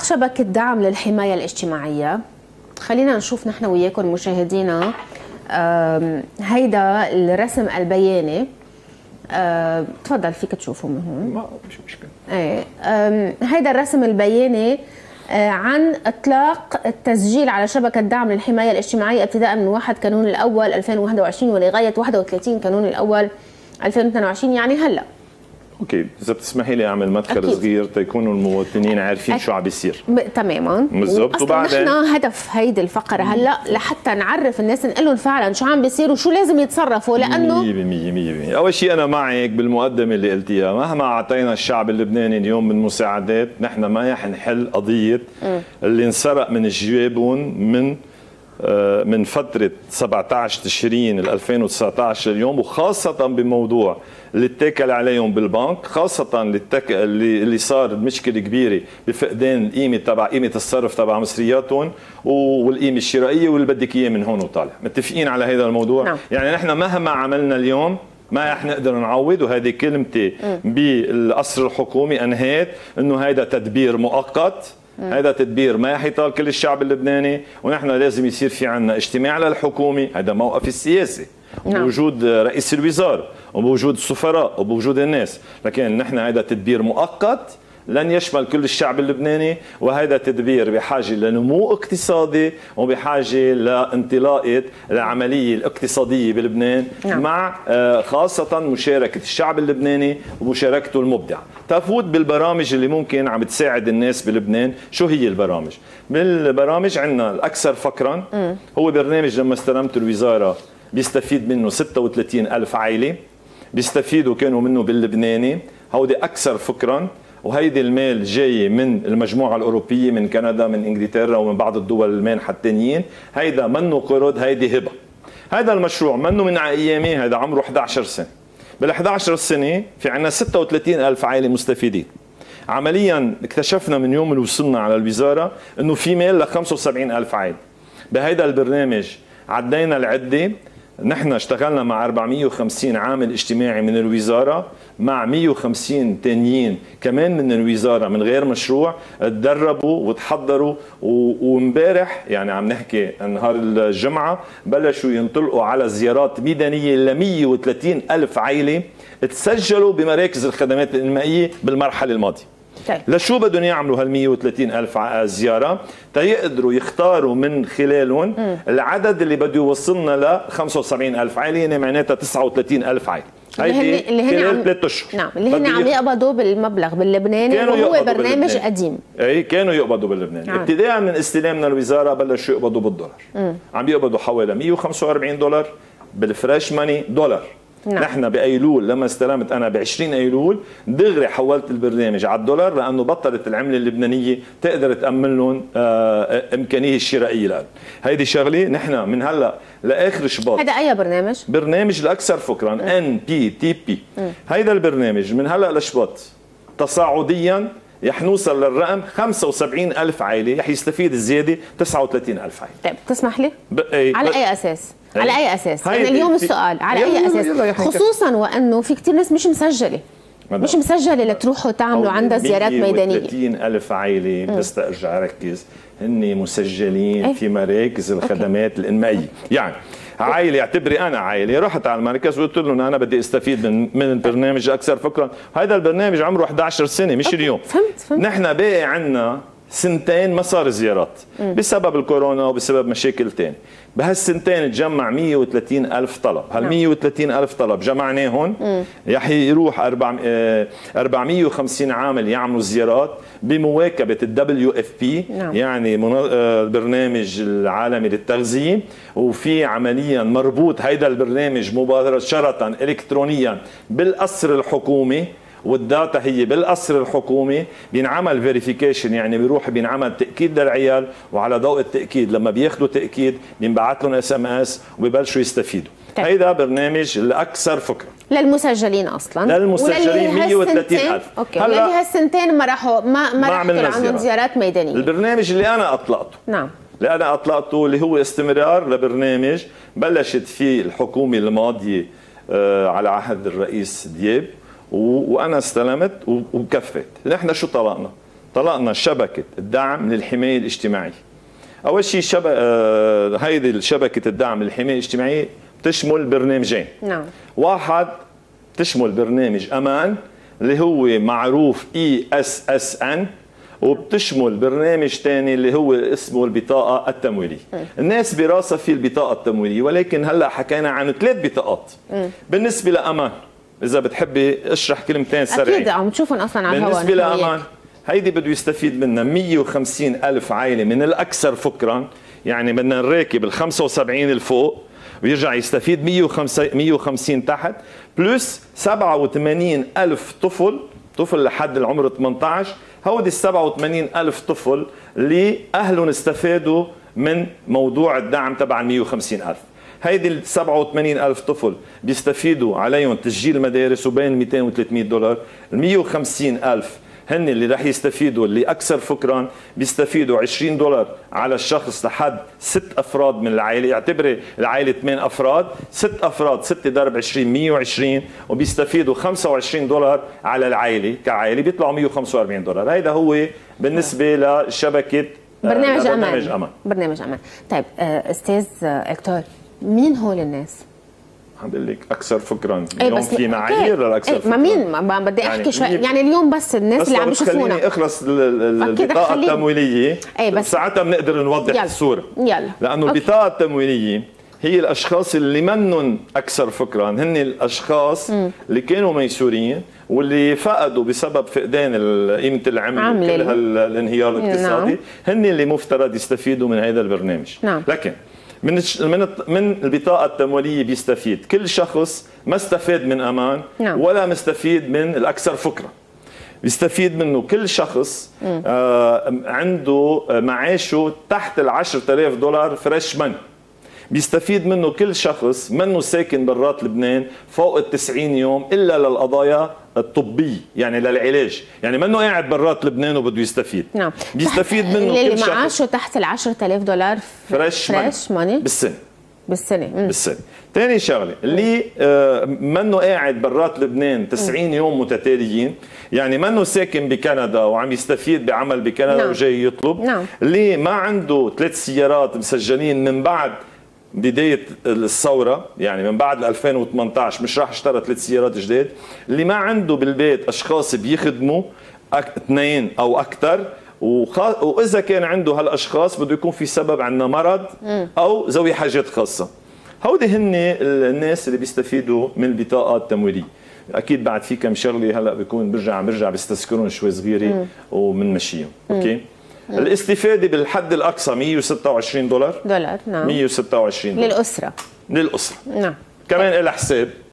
شبكة دعم للحماية الاجتماعية. خلينا نشوف نحن وياكم مشاهدينا هيدا الرسم البياني. تفضل فيك تشوفه من هون. ما مش مشكلة. ايه هيدا الرسم البياني عن اطلاق التسجيل على شبكة دعم للحماية الاجتماعية ابتداء من 1 كانون الأول 2021 ولغاية 31 كانون الأول 2022، يعني هلا. اوكي، اذا بتسمحي لي اعمل مدخل أكيد. صغير تيكونوا المواطنين عارفين شو عم بيصير تماما بالضبط. وبعدين نحن هدف هيدي الفقره هلا لحتى نعرف الناس، نقول لهم فعلا شو عم بيصير وشو لازم يتصرفوا، لانه 100% اول شيء انا معك بالمقدمه اللي قلتيها. مهما اعطينا الشعب اللبناني اليوم من مساعدات، نحن ما رح نحل قضيه اللي انسرق من جيوبهم من فتره 17 تشرين 2019 لليوم، وخاصه بموضوع اللي اتكل عليهم بالبنك، خاصة اللي صار مشكلة كبيرة بفقدان قيمة الصرف تبع مصرياتهم والقيمة الشرائية واللي بدك اياه من هون وطالع. متفقين على هذا الموضوع؟ نعم. يعني نحن مهما عملنا اليوم ما رح نقدر نعوض، وهذه كلمتي بالقصر الحكومي انهيت انه هيدا تدبير مؤقت. هذا تدبير ما رح يطال كل الشعب اللبناني، ونحن لازم يصير في عنا اجتماع للحكومة. هذا موقف السياسي وبوجود رئيس الوزراء وبوجود السفراء وبوجود الناس، لكن نحن هذا تدبير مؤقت لن يشمل كل الشعب اللبناني، وهذا تدبير بحاجة لنمو اقتصادي وبحاجة لانطلاقة العملية الاقتصادية بلبنان مع خاصة مشاركة الشعب اللبناني ومشاركته المبدعة. تفوت بالبرامج اللي ممكن عم تساعد الناس بلبنان. شو هي البرامج؟ من البرامج عندنا الأكثر فقرا هو برنامج لما استلمت الوزارة بيستفيد منه 36,000 عائلة، بيستفيدوا كانوا منه باللبناني، هودي أكثر فكرا. وهيدي المال جاي من المجموعة الأوروبية، من كندا، من إنجلترا ومن بعض الدول المانحة التانيين. هيدا منه قرض، هيدي هبة. هذا المشروع منه من أيامي، هذا عمره 11 سنة. بال11 سنة في عنا 36,000 عائلة مستفيدين. عمليا اكتشفنا من يوم اللي وصلنا على الوزارة انه في مال ل 75,000 عائلة. بهيدا البرنامج عدينا العدة، نحن اشتغلنا مع 450 عامل اجتماعي من الوزارة، مع 150 تانيين كمان من الوزارة من غير مشروع، تدربوا وتحضروا. وامبارح يعني عم نحكي نهار الجمعة بلشوا ينطلقوا على زيارات ميدانية ل 130,000 عائلة تسجلوا بمراكز الخدمات الإنمائية بالمرحلة الماضية. لشو بدهم يعملوا هال 130,000 زيارة؟ تيقدروا يختاروا من خلالهم العدد اللي بده يوصلنا ل 75,000 عائلة، يعني معناتها 39,000 عائلة. اللي هن عم 3 اشهر. نعم، اللي هن عم يقبضوا بالمبلغ باللبناني، وهو برنامج قديم. اي كانوا يقبضوا باللبناني. ابتداء من استلامنا الوزارة بلشوا يقبضوا بالدولار. عم يقبضوا حوالي 145 دولار بالفريش ماني دولار. نحن بأيلول لما استلمت أنا ب20 أيلول دغري حولت البرنامج على الدولار، لأنه بطلت العملة اللبنانية تقدر تأمن لهم إمكانية الشرائية لهم. هيدي شغلة نحن من هلا لآخر شباط. هذا أي برنامج؟ برنامج الأكثر فكرا NPTP. هيدا البرنامج من هلا لشباط تصاعديا رح نوصل للرقم 75,000 عائلة، رح يستفيد الزيادة 39,000 عائلة. طيب تسمح لي؟ على أي أساس؟ على أي أساس؟ يعني اليوم السؤال على أي أساس؟ خصوصا وأنه في كثير ناس مش مسجلة. مش مسجلة لتروحوا تعملوا عندها زيارات ميدانية. 130,000 عائلة، بس أرجع أركز، هن مسجلين في مراكز الخدمات الإنمائية. يعني عائلة، اعتبري أنا عائلة رحت على المركز وقلت لهم أنا بدي استفيد من البرنامج أكثر فكرا. هذا البرنامج عمره 11 سنة مش اليوم. فهمت. نحن باقي عنا سنتين ما صار زيارات بسبب الكورونا وبسبب مشاكل تانية. بهالسنتين تجمع 130,000 طلب. هال 130,000 طلب جمعناهم رح يروح 450 عامل يعملوا زيارات بمواكبة WFP، يعني البرنامج العالمي للتغذية. وفي عمليا مربوط هيدا البرنامج مباشرة إلكترونيا بالقصر الحكومي، والداتا هي بالقصر الحكومي. بينعمل فيريفيكيشن، يعني بيروح بينعمل تاكيد للعيال، وعلى ضوء التاكيد لما بياخذوا تاكيد بينبعث لهم SMS وبيبلشوا يستفيدوا. هيدا برنامج الاكثر فكره للمسجلين اصلا، للمسجلين 130,000. اوكي. هلا هالسنتين ما راحوا ما عندهم زيارات ميدانيه. البرنامج اللي انا اطلقته اللي انا اطلقته اللي هو استمرار لبرنامج بلشت فيه الحكومه الماضيه على عهد الرئيس دياب، وانا استلمت وكفيت. نحن شو طلقنا؟ طلقنا شبكه الدعم للحمايه الاجتماعيه. اول شيء هيدي شبكه الدعم للحمايه الاجتماعيه بتشمل برنامجين. نعم. واحد بتشمل برنامج امان اللي هو معروف ESSN، وبتشمل برنامج ثاني اللي هو اسمه البطاقه التمويليه. الناس براسها في البطاقه التمويليه، ولكن هلا حكينا عن 3 بطاقات. بالنسبه لامان، اذا بتحبي اشرح كلمتين سريعين. اكيد عم تشوفهم اصلا على الهواء. بالنسبه لامان هيدي بده يستفيد منها 150 ألف عائله من الاكثر فقرا، يعني بدنا نراكب ال 75 الفوق ويرجع يستفيد 150 تحت، بلس 87 ألف طفل لحد العمر 18. هودي ال 87 ألف طفل اللي أهلهم استفادوا من موضوع الدعم تبع ال 150 ألف. هيدي ال 87 ألف طفل بيستفيدوا عليهم تسجيل مدارس وبين 200 و 300 دولار. ال 150 ألف هن اللي رح يستفيدوا، اللي أكثر فقرا بيستفيدوا 20 دولار على الشخص لحد 6 أفراد من العائلة. اعتبري العائلة 8 أفراد، 6 أفراد 6 ضرب 20 120، وبيستفيدوا 25 دولار على العائلة كعائلة، بيطلعوا 145 دولار. هيدا هو بالنسبة لشبكة برنامج أمان. برنامج أمان. طيب أستاذ إكتور، مين هول الناس؟ عم لك اكثر فكرا. اليوم في معايير للاكثر فكرا. ما مين ما بدي احكي شوي يعني اليوم بس الناس اللي عم بيشوفونا. خليني اخلص البطاقه التمويليه، بس ساعتها بنقدر نوضح يلا. الصوره. يلا. لانه البطاقه التمويليه هي الاشخاص اللي منن اكثر فكرا، هن الاشخاص اللي كانوا ميسورين واللي فقدوا بسبب فقدان قيمه العمله وكل هالانهيار الاقتصادي. نعم. هن اللي مفترض يستفيدوا من هذا البرنامج. نعم. لكن من البطاقة التمويلية بيستفيد كل شخص ما استفاد من أمان. نعم. ولا مستفيد من الأكثر فقرا. بيستفيد منه كل شخص عنده معاشه تحت ال 10,000 دولار فريش من. بيستفيد منه كل شخص منه ساكن برات لبنان فوق ال 90 يوم إلا للقضايا الطبية، يعني للعلاج، يعني منه قاعد برات لبنان وبده يستفيد. نعم. بيستفيد منه اللي كل شخص معاشه تحت ال 10,000 دولار فريش ماني بالسنة. ثاني شغله اللي منه قاعد برات لبنان 90 يوم متتاليين، يعني منه ساكن بكندا وعم يستفيد بعمل بكندا. نعم. وجاي يطلب. نعم. اللي ما عنده 3 سيارات مسجلين من بعد بداية الثورة، يعني من بعد 2018 مش راح اشترى 3 سيارات جداد. اللي ما عنده بالبيت أشخاص بيخدموا 2 أو أكثر، وإذا كان عنده هالأشخاص بده يكون في سبب عندنا مرض أو ذوي حاجات خاصة. هودي هن الناس اللي بيستفيدوا من البطاقة التمويلية. أكيد بعد في كم شغلة هلا بيكون برجع بيستذكرون شوي صغيرة وبنمشيهم. أوكي. الاستفادة بالحد الأقصى 126 دولار. نعم. 126 دولار للأسرة. نعم. كمان لها حساب.